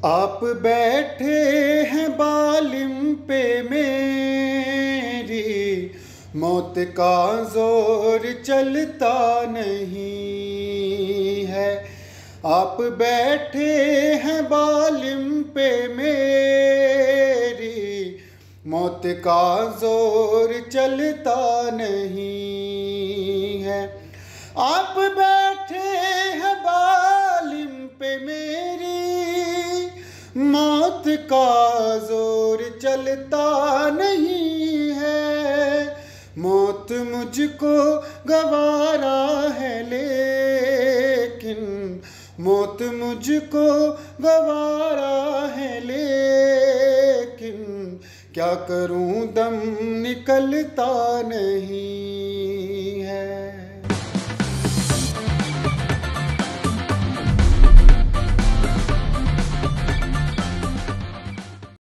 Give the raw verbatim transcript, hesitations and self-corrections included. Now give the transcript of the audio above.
आप बैठे हैं बालिम पे मेरी, मौत का जोर चलता नहीं है। आप बैठे हैं बालिम पे मेरी, मौत का जोर चलता नहीं है। आप बैठे हैं बालिम पे मेरी, मौत का जोर चलता नहीं है। मौत मुझको गवारा है लेकिन, मौत मुझको गवारा है लेकिन, क्या करूं दम निकलता नहीं।